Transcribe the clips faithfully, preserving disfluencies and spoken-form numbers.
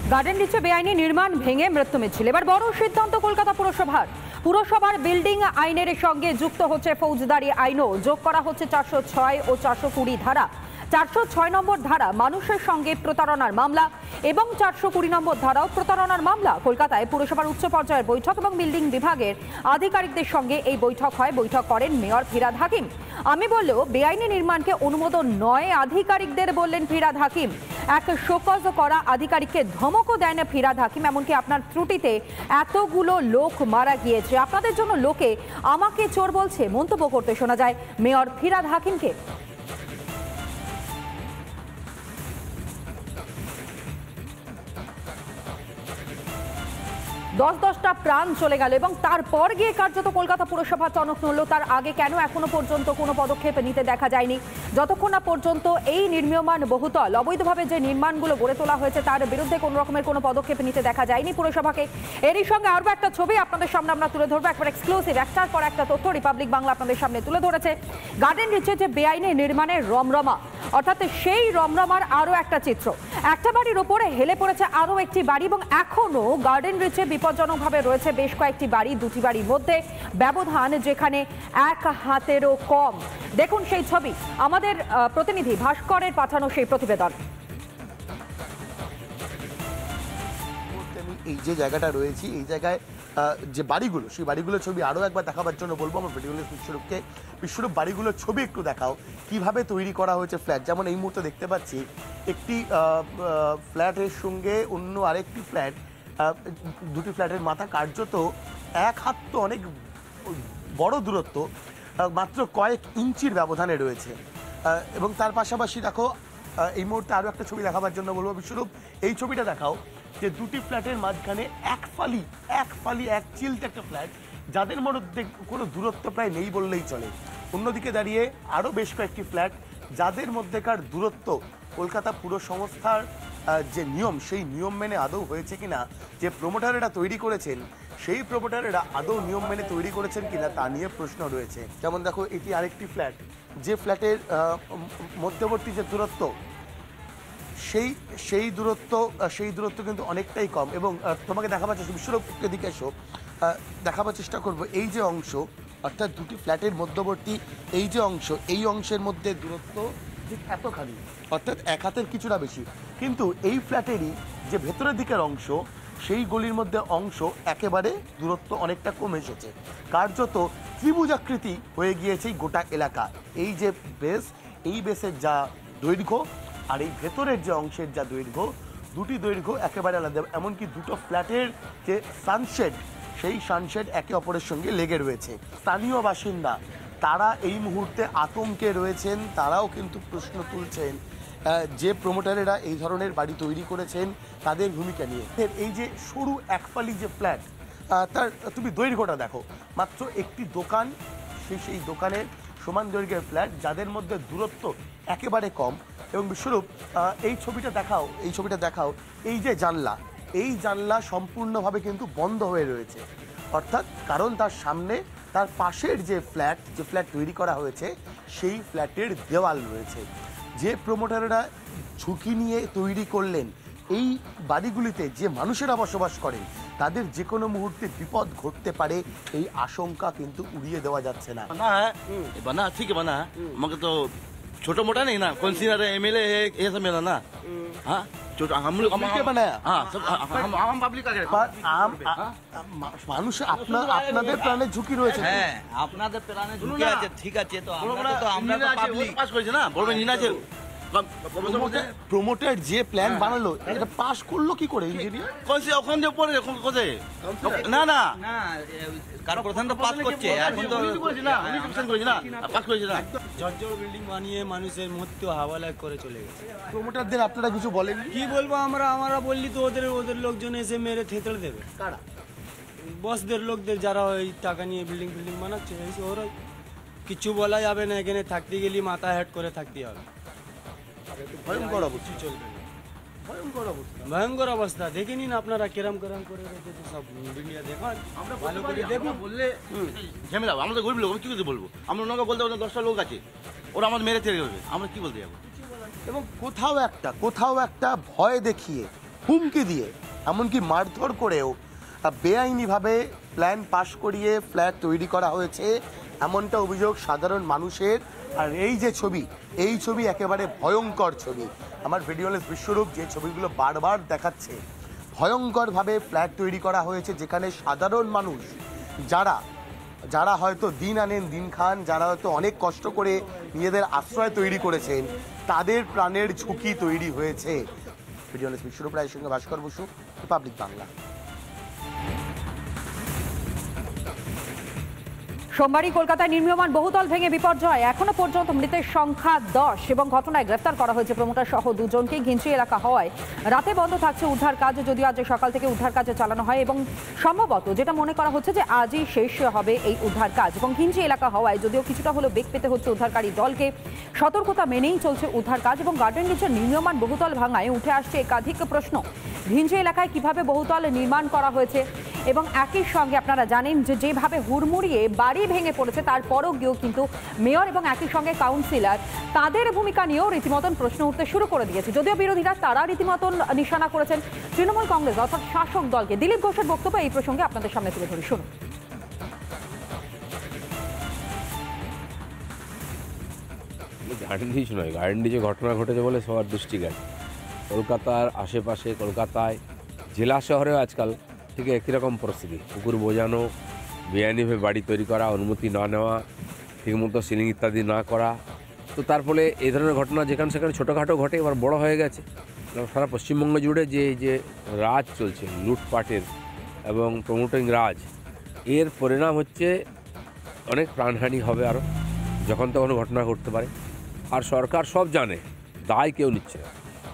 Garden রিচে বেআইনি নির্মাণ ভেঙে মৃত্যু মিছিল। এবার বড় সিদ্ধান্ত কলকাতা পুরসভার। পুরসভার বিল্ডিং আইনের সঙ্গে যুক্ত হচ্ছে ফৌজদারি আইনও। যোগ করা হচ্ছে চারশো ছয় ও চারশো কুড়ি ধারা। চারশো ছয় নম্বর ধারা মানুষের সঙ্গে প্রতারণার মামলা এবং চারশো কুড়ি নম্বর ধারাও প্রতারণার মামলা। কলকাতায় পুরসভার উচ্চ পর্যায়ের বৈঠক এবং বিল্ডিং বিভাগের আধিকারিকদের সঙ্গে এই বৈঠক হয়। বৈঠক করেন মেয়র ফিরহাদ হাকিম। আমি বললেও বেআইনি নির্মাণকে অনুমোদন নয় আধিকারিকদের, বললেন ফিরহাদ হাকিম। এক শোকজ করা আধিকারিককে ধমকও দেন ফিরহাদ হাকিম। এমনকি আপনার ত্রুটিতে এতগুলো লোক মারা গিয়েছে, আপনাদের জন্য লোকে আমাকে চোর বলছে, মন্তব্য করতে শোনা যায় মেয়র ফিরহাদ হাকিমকে। দশ দশটা প্রাণ চলে গেল এবং তারপর গিয়ে কার্যত কলকাতা পুরসভা টনক নড়ল। তার আগে কেন এখনো পর্যন্ত কোনো পদক্ষেপ নিতে দেখা যায়নি? যতক্ষণ না পর্যন্ত এই নির্মীয়মান বহুতল অবৈধভাবে যে নির্মাণগুলো গড়ে তোলা হয়েছে তার বিরুদ্ধে কোনো রকমের কোনো পদক্ষেপ নিতে দেখা যায়নি পুরসভাকে। এরই সঙ্গে আরও একটা ছবি আপনাদের সামনে আমরা তুলে ধরবো, একবার এক্সক্লুসিভ একটার পর একটা তথ্য রিপাবলিক বাংলা আপনাদের সামনে তুলে ধরেছে। গার্ডেন রিচে যে বেআইনি নির্মাণের রমরমা, অর্থাৎ সেই রমরমার আরও একটা চিত্র। একটা বাড়ির ওপরে হেলে পড়েছে আরও একটি বাড়ি এবং এখনও গার্ডেন রিচে বিপজ্জনকভাবে রয়েছে বেশ কয়েকটি বাড়ি। দুটি বাড়ির মধ্যে ব্যবধান যেখানে এক হাতেরও কম। দেখুন সেই ছবি, আমাদের প্রতিনিধি ভাস্করের পাঠানো সেই প্রতিবেদন। এই যে জায়গাটা রয়েছে, এই জায়গায় যে বাড়িগুলো, সেই বাড়িগুলোর ছবি আরও একবার দেখাবার জন্য বলবো আমার ভিডিওগুলো বিশ্বরূপকে। বিশ্বরূপ, বাড়িগুলোর ছবি একটু দেখাও, কিভাবে তৈরি করা হয়েছে ফ্ল্যাট। যেমন এই মুহূর্তে দেখতে পাচ্ছি একটি ফ্ল্যাটের সঙ্গে অন্য আরেকটি ফ্ল্যাট, দুটি ফ্ল্যাটের মাথা কার্যত এক হাত, তো অনেক বড় দূরত্ব, মাত্র কয়েক ইঞ্চির ব্যবধানে রয়েছে। এবং তার পাশাপাশি দেখো এই মুহূর্তে আরও একটা ছবি দেখাবার জন্য বলবো বিশ্বরূপ, এই ছবিটা দেখাও যে দুটি ফ্ল্যাটের মাঝখানে এক ফালি এক ফালি এক চিলতে একটা ফ্ল্যাট, যাদের মধ্যে কোনো দূরত্ব প্রায় নেই বললেই চলে। অন্যদিকে দাঁড়িয়ে আরও বেশ কয়েকটি ফ্ল্যাট, যাদের মধ্যেকার দূরত্ব কলকাতা পুর সংস্থার যে নিয়ম, সেই নিয়ম মেনে আদৌ হয়েছে কিনা, যে প্রমোটারেরা তৈরি করেছেন সেই প্রমোটারেরা আদৌ নিয়ম মেনে তৈরি করেছেন কিনা তা নিয়ে প্রশ্ন রয়েছে। যেমন দেখো এটি আরেকটি ফ্ল্যাট, যে ফ্ল্যাটের মধ্যবর্তী যে দূরত্ব, সেই সেই দূরত্ব সেই দূরত্ব কিন্তু অনেকটাই কম। এবং তোমাকে দেখাবার চেষ্টা, বিশ্বরূপ এদিকে এসো, দেখাবার চেষ্টা করবো এই যে অংশ, অর্থাৎ দুটি ফ্ল্যাটের মধ্যবর্তী এই যে অংশ, এই অংশের মধ্যে দূরত্ব ঠিক এতখানি, অর্থাৎ এক হাতের কিছুটা বেশি। কিন্তু এই ফ্ল্যাটেরই যে ভেতরের দিকের অংশ, সেই গলির মধ্যে অংশ একেবারে দূরত্ব অনেকটা কমে এসেছে। কার্যত ত্রিভুজাকৃতি হয়ে গিয়েছে এই গোটা এলাকা। এই যে বেস, এই বেসের যা দৈর্ঘ্য আর এই ভেতরের যে অংশের যা দৈর্ঘ্য, দুটি দৈর্ঘ্য একেবারে আলাদা। এমনকি দুটো ফ্ল্যাটের যে সানশেড, সেই সানশেড একে অপরের সঙ্গে লেগে রয়েছে। স্থানীয় বাসিন্দা তারা এই মুহূর্তে আতঙ্কে রয়েছেন, তারাও কিন্তু প্রশ্ন তুলছেন যে প্রমোটারেরা এই ধরনের বাড়ি তৈরি করেছেন তাদের ভূমিকা নিয়ে। এই যে সরু একফালি যে ফ্ল্যাট, তার তুমি দৈর্ঘ্যটা দেখো, মাত্র একটি দোকান, সেই সেই দোকানের সমান দৈর্ঘ্যের ফ্ল্যাট, যাদের মধ্যে দূরত্ব একেবারে কম। এবং বিশ্বরূপ এই ছবিটা দেখাও, এই ছবিটা দেখাও এই যে জানলা, এই জানলা সম্পূর্ণভাবে কিন্তু বন্ধ হয়ে রয়েছে। অর্থাৎ কারণ তার সামনে তার পাশের যে ফ্ল্যাট, যে ফ্ল্যাট তৈরি করা হয়েছে সেই ফ্ল্যাটের দেওয়াল রয়েছে। যে প্রমোটাররা ঝুঁকি নিয়ে তৈরি করলেন, এই বাড়িগুলিতে যে মানুষেরা বসবাস করেন তাদের যে কোনো মুহূর্তে বিপদ ঘটতে পারে, এই আশঙ্কা কিন্তু উড়িয়ে দেওয়া যাচ্ছে না। बना है बना ठीक है बना है, मगर तो छोटा मोटा नहीं ना, काउंसिलर एमएलए है ये सब मेरा ना। हाँ हम लोग मिलके बनाया, हाँ सब हम आम पब्लिक का আম মানুষ আপনার আপনাদের প্রাণে ঝুঁকি রয়েছে। হ্যাঁ আপনাদের প্রাণে ঝুঁকি আছে, ঠিক আছে, তো আমরা তো আমরা তো পাবলিক পাস করেছি না, বলবেন না যে প্রমোটার যে প্ল্যান বানালো এটা পাস করলো কি করে ইঞ্জিনিয়ার? কোন সে ওখান যে পড়ে কোথায় না না না কারণ প্রধান তো পাস করছে, এখন তো না আমি অপশন করেছি না, পাস করেছি না। জর্জর বিল্ডিং বানিয়ে মানুষের মৃত্যু হাওয়ালায় করে চলে গেছে। প্রমোটারদের আপনারা কিছু বলেন? কি বলবো আমরা, আমরা বললি তো ওদের ওদের লোকজন এসে মেরে থেতড়ে দেবে। কারা? বসদের লোকদের, যারা ওই টাকা নিয়ে বিল্ডিং বিল্ডিং বানাচ্ছে, ওরাই। কিছু বলা যাবে না, এখানে থাকতে গেলে মাথা হেড করে থাকতে হবে। ভয়ঙ্কর অবস্থা চলবে না, ভয়ঙ্কর অবস্থা, ভয়ঙ্কর অবস্থা। দেখে নিন আপনারা কেরাম কেরাম করে রেখেছে সব মিডিয়া। দেখুন আমরা ভালো করে দেখুন, বললে ঝামেলা, আমরা তো গরিব লোক, আমি কি করতে বলবো? আমরা ওনাকে বলতে পারবো দশটা লোক আছে, ওরা আমাদের মেরে চেয়ে যাবে, আমরা কি বলতে যাবো? এবং কোথাও একটা কোথাও একটা ভয় দেখিয়ে হুমকি দিয়ে এমনকি মারধর করেও বেআইনিভাবে প্ল্যান পাশ করিয়ে ফ্ল্যাট তৈরি করা হয়েছে, এমনটা অভিযোগ সাধারণ মানুষের। আর এই যে ছবি, এই ছবি একেবারে ভয়ঙ্কর ছবি। আমার ভিডিওলেস বিশ্বরূপ যে ছবিগুলো বারবার দেখাচ্ছে, ভয়ঙ্করভাবে ফ্ল্যাট তৈরি করা হয়েছে, যেখানে সাধারণ মানুষ যারা যারা হয়তো দিন আনেন দিন খান, যারা হয়তো অনেক কষ্ট করে নিজেদের আশ্রয় তৈরি করেছেন, তাদের প্রাণের ঝুঁকি তৈরি হয়েছে। ভিডিওলেস বিশ্বরূপ রায়ের সঙ্গে ভাস্কর বসু, রিপাবলিক বাংলা। সোমবারই কলকাতায় নির্মীয়মান বহুতল ভেঙে বিপর্যয়, এখনো পর্যন্ত মৃতের সংখ্যা দশ এবং ঘটনায় গ্রেফতার করা হয়েছে প্রমোটার সহ দুজনকে। ঘিঞ্চি এলাকা হওয়ায় রাতে বন্ধ থাকছে উদ্ধার কাজ, যদিও আজ সকাল থেকে উদ্ধার কাজ চালানো হয় এবং সম্ভবত যেটা মনে করা হচ্ছে যে আজই শেষ হবে এই উদ্ধার কাজ। এবং ঘিঞ্চি এলাকা হওয়ায় যদিও কিছুটা হলেও বেগ পেতে হচ্ছে উদ্ধারকারী দলকে, সতর্কতা মেনেই চলছে উদ্ধার কাজ। এবং গার্ডেন নিচের নির্মীয়মান বহুতল ভাঙায় উঠে আসছে একাধিক প্রশ্ন। ঘিঞ্চি এলাকায় কিভাবে বহুতল নির্মাণ করা হয়েছে এবং একই সঙ্গে আপনারা জানেন যে যেভাবে হুড়মুড়িয়ে বাড়ি ভেঙে পড়েছে, তারপরও গিয়েও কিন্তু মেয়র এবং একই সঙ্গে কাউন্সিলর তাদের ভূমিকা নিয়েও রীতিমতন প্রশ্ন উঠতে শুরু করে দিয়েছে। যদিও বিরোধীরা তারা রীতিমতন নিশানা করেছেন তৃণমূল কংগ্রেস অর্থাৎ শাসক দলকে। দিলীপ ঘোষের বক্তব্য এই প্রসঙ্গে আপনাদের সামনে তুলে ধরি, শুনুন। গার্ডেন ডিচ নয়, গার্ডেন ডিচে ঘটনা ঘটেছে বলে সবার দৃষ্টি গেছে। কলকাতার আশেপাশে, কলকাতায় জেলা শহরেও আজকাল ঠিক একই রকম পরিস্থিতি। পুকুর বোঝানো, বেআইনিভাবে বাড়ি তৈরি করা, অনুমতি না নেওয়া, ঠিকমতো সিলিং ইত্যাদি না করা। তো তার ফলে এই ধরনের ঘটনা যেখানে সেখানে ছোটোখাটো ঘটে, এবার বড় হয়ে গেছে। সারা পশ্চিমবঙ্গ জুড়ে যে যে রাজ চলছে, লুটপাটের এবং প্রমোটিং রাজ, এর পরিণাম হচ্ছে অনেক প্রাণহানি হবে আরও, যখন তখন ঘটনা ঘটতে পারে। আর সরকার সব জানে, দায় কেউ নিচ্ছে না।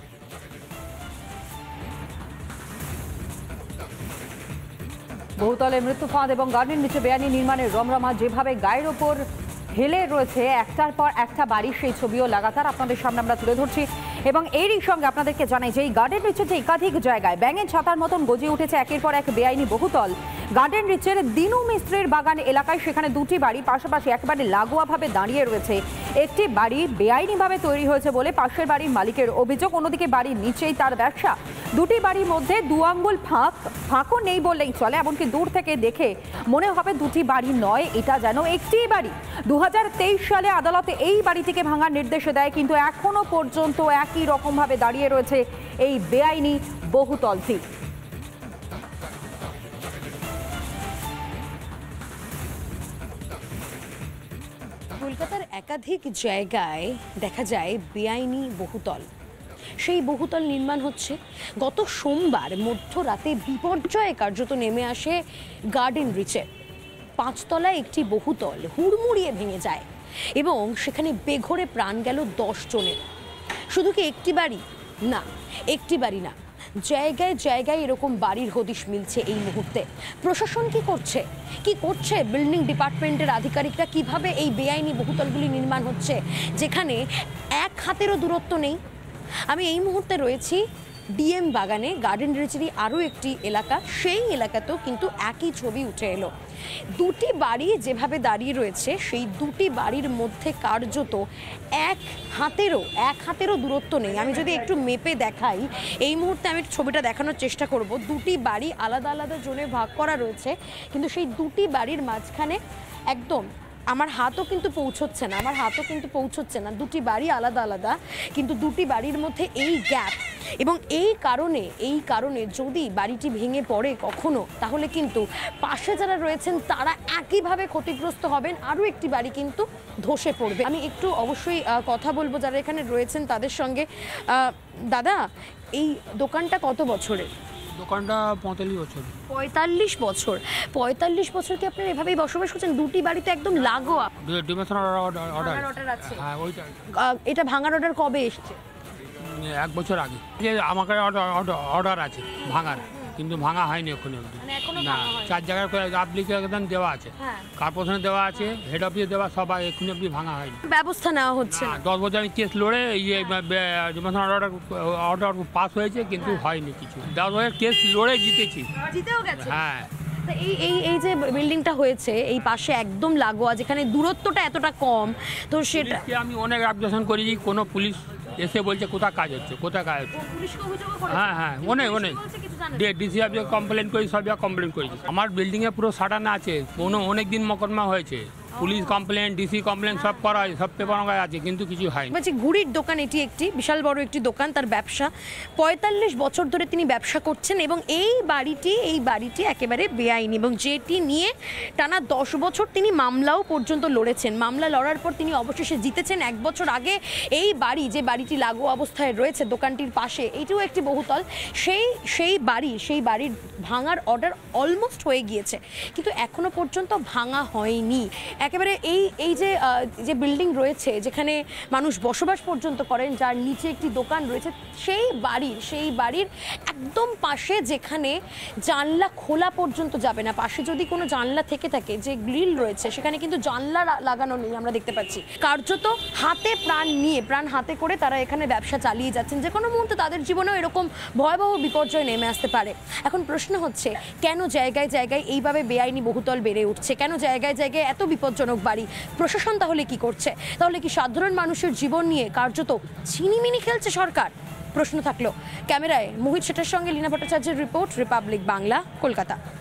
বহুতলে মৃত্যু ফাঁদ এবং গার্ডেন নিচে বেআইনি নির্মাণের রমরমা, যেভাবে গায়ের ওপর হেলে রয়েছে একটার পর একটা বাড়ি, সেই ছবিও লাগাতার আপনাদের সামনে আমরা তুলে ধরছি। এবং এরই সঙ্গে আপনাদেরকে জানাই যে এই গার্ডেন রিচের যে একাধিক জায়গায় ব্যাঙের ছাতার মতন গজিয়ে উঠেছে একের পর এক বেআইনি বহুতল। গার্ডেন রিচের দিনু মিস্ত্রির বাগান এলাকায় সেখানে দুটি বাড়ি পাশাপাশি একেবারে লাগোয়াভাবে দাঁড়িয়ে রয়েছে। একটি বাড়ি বেআইনিভাবে তৈরি হয়েছে বলে পাশের বাড়ির মালিকের অভিযোগ, অন্যদিকে বাড়ির নিচেই তার ব্যবসা। দুটি বাড়ির মধ্যে দু আঙ্গুল ফাঁক ফাঁকও নেই বললেই চলে, এমনকি দূর থেকে দেখে মনে হবে দুটি বাড়ি নয়, এটা যেন একটি বাড়ি। দু হাজার তেইশ সালে আদালতে এই বাড়িটিকে ভাঙার নির্দেশ দেয়, কিন্তু এখনো পর্যন্ত একই রকমভাবে দাঁড়িয়ে রয়েছে এই বেআইনি বহুতলটি। কলকাতার একাধিক জায়গায় দেখা যায় বেআইনি বহুতল। সেই বহুতল নির্মাণ হচ্ছে। গত সোমবার মধ্যরাতে বিপর্যয়ে কার্যত নেমে আসে গার্ডেন রিচে। পাঁচতলায় একটি বহুতল হুড়মুড়িয়ে ভেঙে যায় এবং সেখানে বেঘরে প্রাণ গেল দশ জনের। শুধু কি একটি বাড়ি? না, একটি বাড়ি না, জায়গায় জায়গায় এরকম বাড়ির হদিশ মিলছে এই মুহূর্তে। প্রশাসন কি করছে কি করছে বিল্ডিং ডিপার্টমেন্টের আধিকারিকরা কিভাবে এই বেআইনি বহুতলগুলি নির্মাণ হচ্ছে, যেখানে এক হাতেরও দূরত্ব নেই। আমি এই মুহূর্তে রয়েছি ডিএম বাগানে, গার্ডেন রিচেরই আরও একটি এলাকা। সেই এলাকাতেও কিন্তু একই ছবি উঠে এলো। দুটি বাড়ি যেভাবে দাঁড়িয়ে রয়েছে, সেই দুটি বাড়ির মধ্যে কার্যত এক হাতেরও এক হাতেরও দূরত্ব নেই। আমি যদি একটু মেপে দেখাই, এই মুহূর্তে আমি ছবিটা দেখানোর চেষ্টা করব। দুটি বাড়ি আলাদা আলাদা জোনে ভাগ করা রয়েছে, কিন্তু সেই দুটি বাড়ির মাঝখানে একদম আমার হাতও কিন্তু পৌঁছচ্ছে না আমার হাতও কিন্তু পৌঁছচ্ছে না দুটি বাড়ি আলাদা আলাদা, কিন্তু দুটি বাড়ির মধ্যে এই গ্যাপ। এবং এই কারণে এই কারণে যদি বাড়িটি ভেঙে পড়ে কখনো, তাহলে কিন্তু পাশে যারা রয়েছেন তারা একইভাবে ক্ষতিগ্রস্ত হবেন, আরও একটি বাড়ি কিন্তু ধসে পড়বে। আমি একটু অবশ্যই কথা বলবো যারা এখানে রয়েছেন তাদের সঙ্গে। দাদা, এই দোকানটা কত বছরের? দোকানটা পঁয়তাল্লিশ বছর। পঁয়তাল্লিশ বছর পঁয়তাল্লিশ বছর কি আপনারা এভাবেই বসবাস করছেন? দুটি বাড়িতে একদম লাগোয়া ডিমেশন অর্ডার আছে। হ্যাঁ, ওইটা। এটা ভাঙার অর্ডার কবে এসছে? এক বছর আগে যে আমাকে অর্ডার আছে ভাঙার, কিন্তু ভাঙা হয়নি এখনো অবধি। না, চার জায়গায় করে অ্যাপ্লিকেশন দেওয়া আছে, কর্পোরেশনে দেওয়া আছে, হেড অফিসে দেওয়া, সবাই এখনো অবধি ভাঙা হয়নি। ব্যবস্থা নেওয়া হচ্ছে না। দশ বছর আমি কেস লড়ে ইয়ে ডিমেশন অর্ডার অর্ডার পাস হয়েছে, কিন্তু হয়নি কিছু। দশ বছর কেস লড়ে জিতেছি। জিতেও গেছে? হ্যাঁ। এই এই এই যে বিল্ডিংটা হয়েছে এই পাশে একদম লাগোয়া, যেখানে দূরত্বটা এতটা কম, তো সেটা আমি অনেক অবজেকশন করেছি, কোনো পুলিশ এসে বলছে কোথায় কাজ হচ্ছে কোথায় কাজ হচ্ছে হ্যাঁ হ্যাঁ অনেক অনেক ডিসি অফিসে কমপ্লেন করি সব কমপ্লেন করেছি। আমার বিল্ডিংয়ে পুরো সাটানো আছে, কোনো অনেক দিন মোকদ্দমা হয়েছে, পুলিশ কমপ্লেন ডিসি কমপ্লেন সব করা হয়, সব পেপার আছে, কিন্তু কিছু হয়নি। বলছি ঘুড়ির দোকান, এটি একটি বিশাল বড় একটি দোকান, তার ব্যবসা পঁয়তাল্লিশ বছর ধরে তিনি ব্যবসা করছেন এবং এই বাড়িটি এই বাড়িটি একেবারে বেআইনি এবং যেটি নিয়ে টানা দশ বছর তিনি মামলাও পর্যন্ত লড়েছেন। মামলা লড়ার পর তিনি অবশেষে জিতেছেন। এক বছর আগে এই বাড়ি, যে বাড়িটি লাগু অবস্থায় রয়েছে দোকানটির পাশে, এটিও একটি বহুতল, সেই সেই বাড়ি সেই বাড়ির ভাঙার অর্ডার অলমোস্ট হয়ে গিয়েছে, কিন্তু এখনো পর্যন্ত ভাঙা হয়নি। একেবারে এই এই যে যে বিল্ডিং রয়েছে যেখানে মানুষ বসবাস পর্যন্ত করেন, যার নিচে একটি দোকান রয়েছে, সেই বাড়ির সেই বাড়ির একদম পাশে যেখানে জানলা খোলা পর্যন্ত যাবে না, পাশে যদি কোনো জানলা থেকে থাকে, যে গ্রিল রয়েছে সেখানে কিন্তু জানলা লাগানো নেই আমরা দেখতে পাচ্ছি। কার্যত হাতে প্রাণ নিয়ে, প্রাণ হাতে করে তারা এখানে ব্যবসা চালিয়ে যাচ্ছেন। যে কোনো মুহূর্তে তাদের জীবনেও এরকম ভয়াবহ বিপর্যয় নেমে আসতে পারে। এখন প্রশ্ন হচ্ছে, কেন জায়গায় জায়গায় এইভাবে বেআইনি বহুতল বেড়ে উঠছে? কেন জায়গায় জায়গায় এত বিপজ্জনক বাড়ি? প্রশাসন তাহলে কি করছে? তাহলে কি সাধারণ মানুষের জীবন নিয়ে কার্যত ছিনিমিনি খেলছে সরকার? প্রশ্ন থাকলো। ক্যামেরায় মোহিত শেঠের সঙ্গে লীনা ভট্টাচার্যের রিপোর্ট, রিপাবলিক বাংলা, কলকাতা।